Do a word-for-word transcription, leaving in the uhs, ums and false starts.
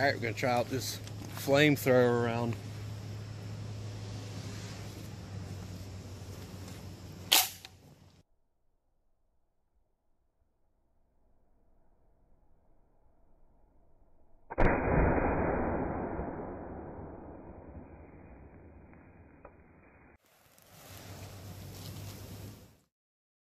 Alright, we're gonna try out this flamethrower around